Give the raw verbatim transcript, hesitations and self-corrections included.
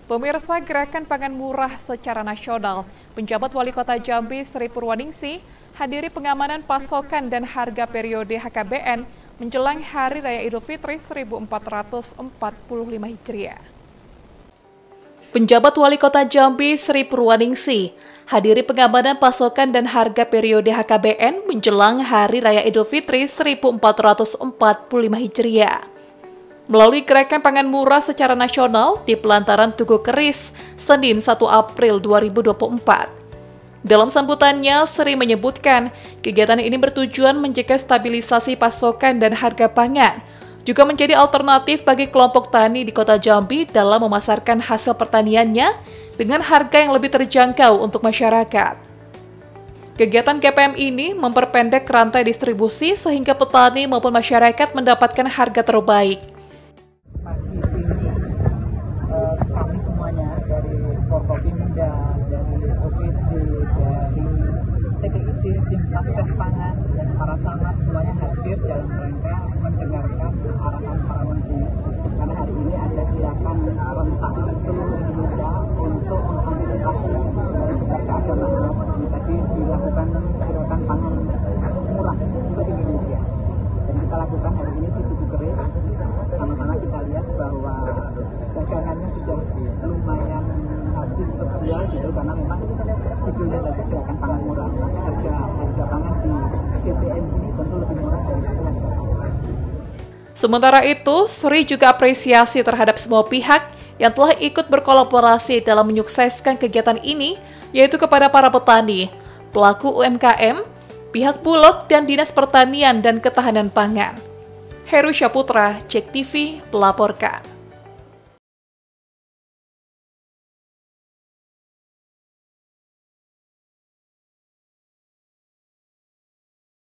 Pemirsa, Gerakan Pangan Murah secara nasional, penjabat Wali Kota Jambi Sri Purwaningsih hadiri pengamanan pasokan dan harga periode H K B N menjelang Hari Raya Idul Fitri seribu empat ratus empat puluh lima Hijriah. Penjabat Wali Kota Jambi Sri Purwaningsih hadiri pengamanan pasokan dan harga periode H K B N menjelang Hari Raya Idul Fitri seribu empat ratus empat puluh lima Hijriah. Melalui Gerakan Pangan Murah secara nasional di Pelataran Tugu Keris, Senin satu April dua ribu dua puluh empat. Dalam sambutannya, Sri menyebutkan kegiatan ini bertujuan menjaga stabilisasi pasokan dan harga pangan, juga menjadi alternatif bagi kelompok tani di Kota Jambi dalam memasarkan hasil pertaniannya dengan harga yang lebih terjangkau untuk masyarakat. Kegiatan G P M ini memperpendek rantai distribusi sehingga petani maupun masyarakat mendapatkan harga terbaik. Pagi ini eh, kami semuanya dari Forkopimda, dari O P D, dari T P I D, tim Satgas Pangan, dan para camat semuanya hadir dalam rangka mendengarkan arahan para menteri. Karena hari ini ada gerakan serentak seluruh Indonesia untuk mengantisipasi besar keagamaan. Tadi dilakukan gerakan pangan murah se-Indonesia. Dan kita lakukan hari ini di Tugu Keris. Sama-sama kita lihat bahwa dagangannya sudah lumayan habis terjual gitu, karena memang judulnya saja gerakan pangan murah. Harga harga pangan di G P M ini tentu lebih murah dari harga. Sementara itu, Sri juga apresiasi terhadap semua pihak yang telah ikut berkolaborasi dalam menyukseskan kegiatan ini, yaitu kepada para petani, pelaku U M K M, pihak Bulog, dan Dinas Pertanian dan Ketahanan Pangan. Heru Syaputra, Jek T V, melaporkan.